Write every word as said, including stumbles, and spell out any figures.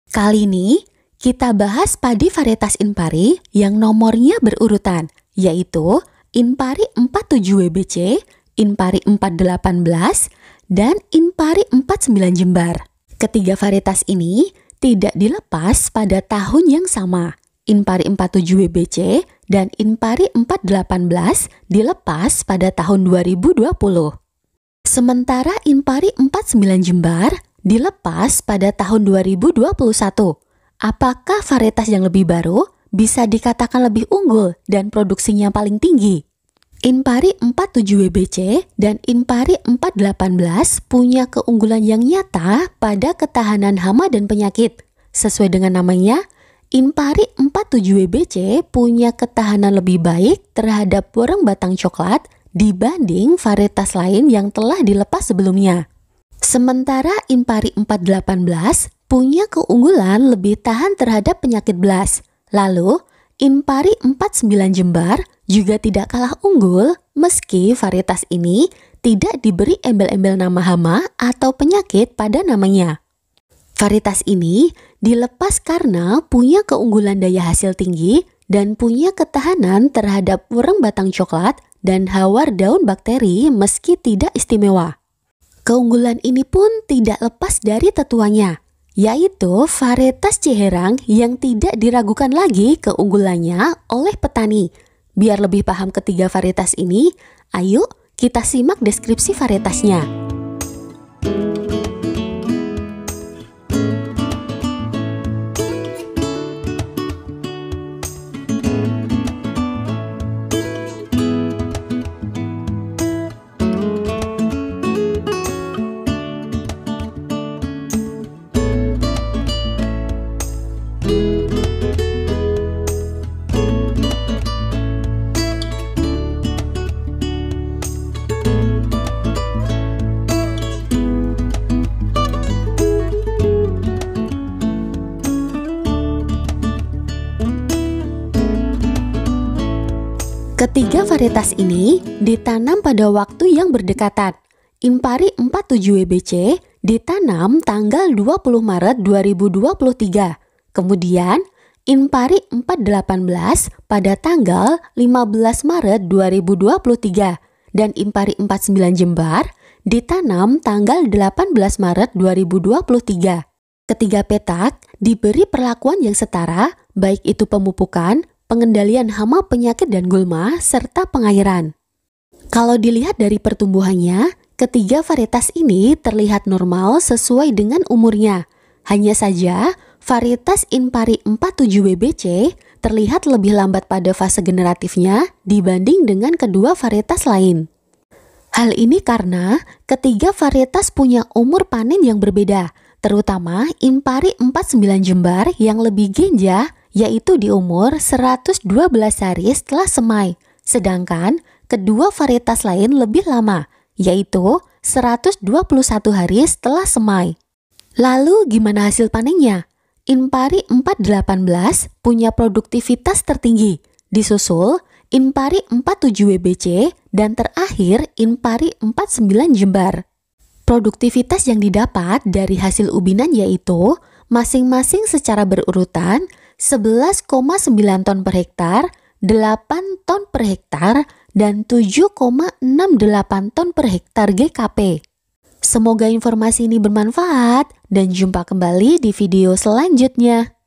Kali ini kita bahas padi varietas Inpari yang nomornya berurutan, yaitu Inpari empat puluh tujuh W B C, Inpari empat delapan belas, dan Inpari empat puluh sembilan Jembar. Ketiga varietas ini tidak dilepas pada tahun yang sama. Inpari empat puluh tujuh W B C dan Inpari empat delapan belas dilepas pada tahun dua ribu dua puluh. Sementara Inpari empat puluh sembilan Jembar dilepas pada tahun dua ribu dua puluh satu. Apakah varietas yang lebih baru bisa dikatakan lebih unggul dan produksinya paling tinggi? Inpari empat puluh tujuh W B C dan Inpari empat delapan belas punya keunggulan yang nyata pada ketahanan hama dan penyakit. Sesuai dengan namanya, Inpari empat puluh tujuh W B C punya ketahanan lebih baik terhadap woreng batang coklat dibanding varietas lain yang telah dilepas sebelumnya. Sementara Inpari empat delapan belas punya keunggulan lebih tahan terhadap penyakit belas. Lalu, Inpari empat puluh sembilan Jembar juga tidak kalah unggul meski varietas ini tidak diberi embel-embel nama hama atau penyakit pada namanya. Varietas ini dilepas karena punya keunggulan daya hasil tinggi dan punya ketahanan terhadap woreng batang coklat dan hawar daun bakteri meski tidak istimewa. Keunggulan ini pun tidak lepas dari tetuanya, yaitu varietas Ciherang yang tidak diragukan lagi keunggulannya oleh petani. Biar lebih paham ketiga varietas ini, ayo kita simak deskripsi varietasnya. Ketiga varietas ini ditanam pada waktu yang berdekatan. Inpari empat puluh tujuh W B C ditanam tanggal dua puluh Maret dua ribu dua puluh tiga. Kemudian Inpari empat delapan belas pada tanggal lima belas Maret dua ribu dua puluh tiga dan Inpari empat puluh sembilan Jembar ditanam tanggal delapan belas Maret dua ribu dua puluh tiga. Ketiga petak diberi perlakuan yang setara, baik itu pemupukan, pengendalian hama, penyakit, dan gulma, serta pengairan. Kalau dilihat dari pertumbuhannya, ketiga varietas ini terlihat normal sesuai dengan umurnya. Hanya saja, varietas Inpari empat puluh tujuh W B C terlihat lebih lambat pada fase generatifnya dibanding dengan kedua varietas lain. Hal ini karena ketiga varietas punya umur panen yang berbeda, terutama Inpari empat puluh sembilan Jembar yang lebih genja, yaitu di umur seratus dua belas hari setelah semai, sedangkan kedua varietas lain lebih lama, yaitu seratus dua puluh satu hari setelah semai. Lalu gimana hasil panennya? Inpari empat delapan belas punya produktivitas tertinggi, disusul Inpari empat puluh tujuh W B C dan terakhir Inpari empat puluh sembilan Jembar. Produktivitas yang didapat dari hasil ubinan yaitu masing-masing secara berurutan sebelas koma sembilan ton per hektar, delapan ton per hektar, dan tujuh koma enam delapan ton per hektar G K P. Semoga informasi ini bermanfaat dan jumpa kembali di video selanjutnya.